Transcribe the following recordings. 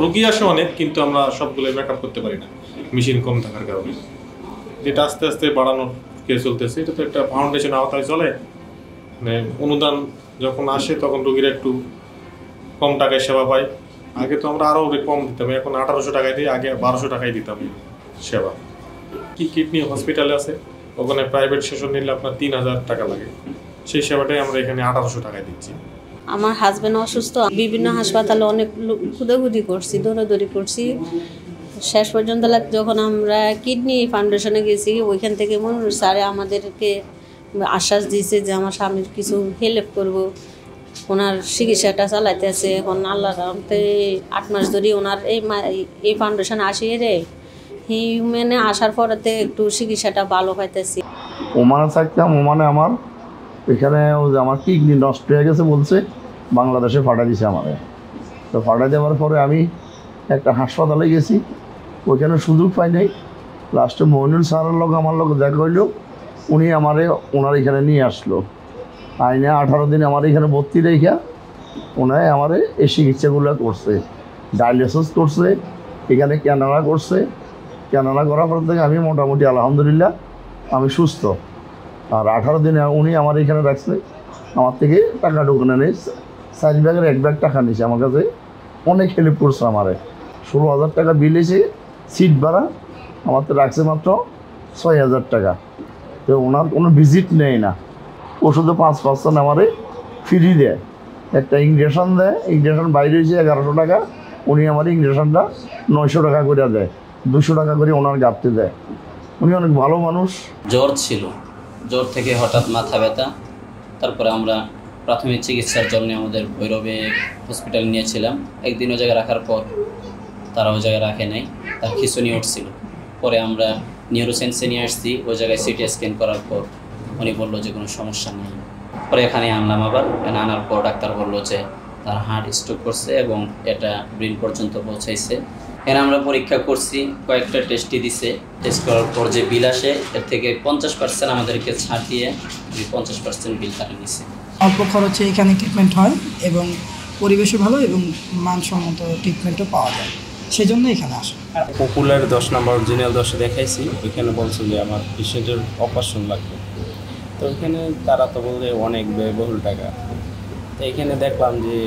রোগী আসে অনেক, কিন্তু আমরা সবগুলো ব্যাকআপ করতে পারি না মেশিন কম থাকার কারণে। যেটা আস্তে আস্তে বাড়ানোর কেস চলতেছে, এটা তো একটা ফাউন্ডেশন আওতায় চলে। মানে অনুদান যখন আসে তখন রোগীরা একটু কম টাকায় সেবা পায়। আগে তো আমরা আরও কম দিতাম, এখন 1800 টাকায় দিই, আগে 1200 টাকায় দিতাম সেবা। কিডনি হসপিটালে আছে, ওখানে প্রাইভেট সেশন নিলে আপনার 3000 টাকা লাগে, সেই সেবাটাই আমরা এখানে 1800 টাকায় দিচ্ছি। আমার হাজব্যান্ড অসুস্থ, বিভিন্ন হাসপাতালে অনেক খুদাখুদি করছি, দৌড়াদৌড়ি করছি। শেষ পর্যন্ত যখন আমরা কিডনি ফাউন্ডেশনে গেছি, ওইখান থেকে মনির স্যারে আমাদেরকে আশ্বাস দিয়েছে যে আমার স্বামীর কিছু হেল্প করব, ওনার চিকিৎসাটা চালাইতে আছে। এখন আল্লাহর রহমতে 8 মাস ধরে ওনার এই ফাউন্ডেশনে আসিয়ে রে হিউম্যানে আসার পরেতে একটু চিকিৎসাটা ভালো পাইতেছি। ওমানে থাকতাম, ওমানে আমার এখানে আমার কিডনি নষ্ট হয়ে গেছে বলছে, বাংলাদেশে ফাটাই দিছে আমারে। তো ফাটাই দেওয়ার পরে আমি একটা হাসপাতালে গেছি, ওইখানে সুযোগ পাই নাই। লাস্টে মইনুল স্যারের লোক আমার লোক দেখা হইল, উনি আমারে ওনার এখানে নিয়ে আসলো, আইনে 18 দিন আমার এখানে ভর্তি রেখা ওনায় আমারে এই চিকিৎসাগুলো করছে, ডায়ালিসিস করছে, এখানে ক্যানাডা করছে। ক্যানাডা করার পর থেকে আমি মোটামুটি আলহামদুলিল্লাহ আমি সুস্থ। আর 18 দিনে উনি আমার এখানে রাখছে, আমার থেকে টাকা ঢুকানো নেই, 4 ব্যাগের 1 ব্যাগ টাকা নিয়েছে আমার কাছে, অনেক হেল্প করছে আমারে। 16,000 টাকা বিল এসে সিট ভাড়া, আমার তো রাখছে মাত্র 6,000 টাকা। তো ওনার কোনো ভিজিট নেই না, ওষুধে 5% আমারে ফ্রি দেয়, একটা ইঞ্জেকশন দেয়, ইঞ্জেকশন বাইরে হয়েছে 1100 টাকা, উনি আমার ইঞ্জেকশনটা 900 টাকা করে দেয়, 200 টাকা করে ওনার গাঁপতে দেয়। উনি অনেক ভালো মানুষ। জ্বর ছিল, জ্বর থেকে হঠাৎ মাথা ব্যথা, তারপরে আমরা প্রাথমিক চিকিৎসার জন্য আমাদের ভৈরবে হসপিটালে নিয়েছিলাম। একদিন ওই জায়গায় রাখার পর তারা ওই জায়গায় রাখে নাই, তার খিঁচুনি উঠছিল। পরে আমরা নিউরোসায়েন্সে নিয়ে আসছি, ওই জায়গায় সিটি স্ক্যান করার পর উনি বললো যে কোনো সমস্যা নেই। পরে এখানে আনলাম, আবার এখানে আনার পর ডাক্তার বললো যে তার হার্ট স্ট্রোক করছে এবং এটা ব্রেন পর্যন্ত পৌঁছাইছে। এখানে আমরা পরীক্ষা করছি, কয়েকটা টেস্টই দিছে। টেস্ট করার পর যে বিল আসে এর থেকে 50% আমাদেরকে ছাড় দিয়ে 50% বিল তারা নিছে। অল্প খরচে এখানে ট্রিটমেন্ট হয় এবং পরিবেশও ভালো এবং মানসম্মত ট্রিটমেন্টও পাওয়া যায়, সেই জন্য এখানে আসে। পপুলার 10 নম্বর অরিজিনাল 10-এ দেখাইছি, ওইখানে বলছে যে আমার পেশেন্টের অপারেশন লাগবে। তো ওইখানে তারা তো বলছে অনেক ব্যয়বহুল টাকা। তো এখানে দেখলাম যে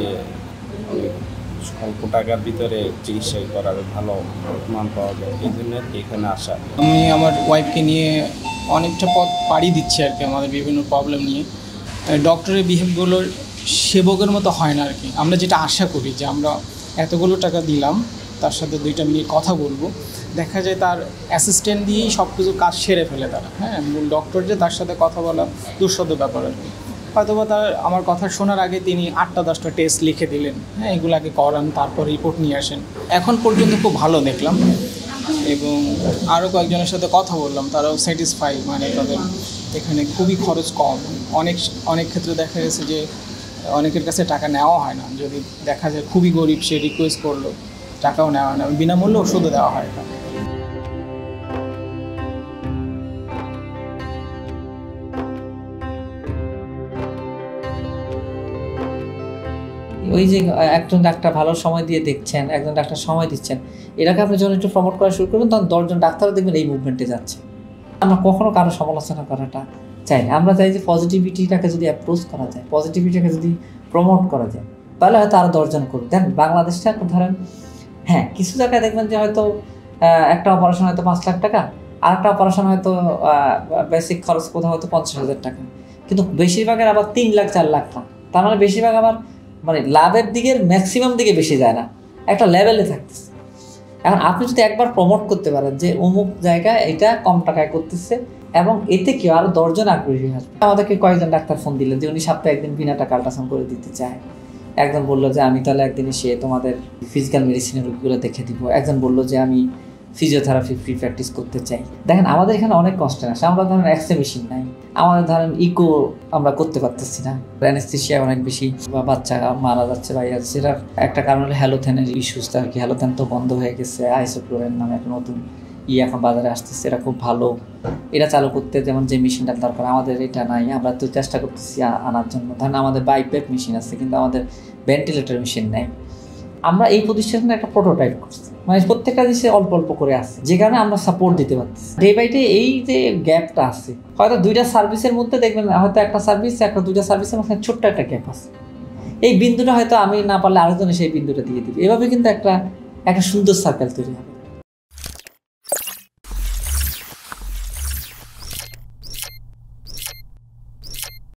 অল্প টাকার ভিতরে চিকিৎসা করার ভালো মান পাওয়া যায়, এই জন্য এখানে আসা। আমি আমার ওয়াইফকে নিয়ে অনেকটা পথ পাড়ি দিচ্ছি আর কি, আমাদের বিভিন্ন প্রবলেম নিয়ে। ডক্টরের বিহেভগুলোর সেবকের মতো হয় না আর কি। আমরা যেটা আশা করি যে আমরা এতগুলো টাকা দিলাম, তার সাথে 2 মিনিট কথা বলবো, দেখা যায় তার অ্যাসিস্ট্যান্ট দিয়েই সব কিছু কাজ সেরে ফেলে তারা। হ্যাঁ, মূল ডক্টর যে তার সাথে কথা বলা দুঃসাধ্য ব্যাপার আর কি। হয়তোবা তার আমার কথা শোনার আগে তিনি 8টা-10টা টেস্ট লিখে দিলেন, হ্যাঁ, এগুলাকে করান, তারপর রিপোর্ট নিয়ে আসেন। এখন পর্যন্ত খুব ভালো দেখলাম এবং আরও কয়েকজনের সাথে কথা বললাম, তারাও স্যাটিসফাই, মানে তাদের এখানে খুবই খরচ কম। অনেক ক্ষেত্রে দেখা গেছে যে অনেকের কাছে টাকা নেওয়া হয় না, যদি দেখা যায় খুবই গরিব সে রিকোয়েস্ট করলো, টাকাও নেওয়া হয় না, বিনামূল্যে ওষুধও দেওয়া হয় এখানে। ওই যে একজন ডাক্তার ভালো সময় দিয়ে দেখছেন, একজন ডাক্তার সময় দিচ্ছেন, এটাকে আপনি যখন একটু প্রমোট করা শুরু করবেন, তখন 10 জন ডাক্তারও দেখবেন এই মুভমেন্টে যাচ্ছে। আমরা কখনো কারো সমালোচনা করাটা চাই না, আমরা চাই যে পজিটিভিটিটাকে যদি অ্যাপ্রোচ করা যায়, পজিটিভিটিটাকে যদি প্রমোট করা যায়, তাহলে হয়তো আরও 10 জন করবে। দেন বাংলাদেশটা ধরেন, হ্যাঁ, কিছু জায়গায় দেখবেন যে হয়তো একটা অপারেশন হয়তো 5 লাখ টাকা, আর একটা অপারেশন হয়তো বেসিক খরচ কোথাও হয়তো 50,000 টাকা, কিন্তু বেশিরভাগের আবার 3 লাখ 4 লাখ টাকা। তার মানে বেশিরভাগ আবার মানে লাভের দিকের ম্যাক্সিমাম দিকে বেশি যায় না, একটা লেভেলে থাকতেছে। এখন আপনি যদি একবার প্রমোট করতে পারেন যে অমুক জায়গায় এটা কম টাকায় করতেছে, এবং এতে কেউ আরও 10 জন আগ্রহী আসবে। আমাদেরকে কয়েকজন ডাক্তার ফোন দিলেন যে উনি সপ্তাহে একদিন বিনা টাকা আল্ট্রাসাউন্ড করে দিতে চায়। একজন বললো যে আমি তাহলে একদিন এসে তোমাদের ফিজিক্যাল মেডিসিনের রোগীগুলো দেখে দিব। একজন বললো যে আমি ফিজিওথেরাপি ফ্রি প্র্যাকটিস করতে চাই। দেখেন আমাদের এখানে অনেক কষ্ট আসে, আমরা ধরেন এক্সরে মেশিন নাই, আমাদের ধরেন ইকো আমরা করতে পারতেছি না, অ্যানেস্থেসিয়া অনেক বেশি, বা বাচ্চা মারা যাচ্ছে বা যাচ্ছে। সেটার একটা কারণ হলো হ্যালোথেনের ইস্যুসটা আর কি। হ্যালোথেন তো বন্ধ হয়ে গেছে, আইসোক্লোরেন নামে একটা নতুন এখন বাজারে আসতেছে, এটা খুব ভালো। এটা চালু করতে যেমন যে মেশিনটার দরকার আমাদের এটা নাই, আমরা তো চেষ্টা করতেছি আনার জন্য। ধরেন আমাদের বাইপ্যাপ মেশিন আছে, কিন্তু আমাদের ভেন্টিলেটর মেশিন নেই। আমরা এই প্রতিষ্ঠানে একটা প্রোটোটাইপ করছি, মানে প্রত্যেকটা জিনিসে অল্প অল্প করে আসছে, যে কারণে আমরা সাপোর্ট দিতে পারছি। ডে বাই ডে এই যে গ্যাপটা আছে, হয়তো দুইটা সার্ভিসের মধ্যে দেখবেন হয়তো একটা সার্ভিস একটা দুইটা সার্ভিসের মধ্যে ছোট্ট একটা গ্যাপ আছে, এই বিন্দুটা হয়তো আমি না পারলে আরেকজন সেই বিন্দুটা দিয়ে দিবে, এভাবে কিন্তু একটা সুন্দর সার্কেল তৈরি হবে।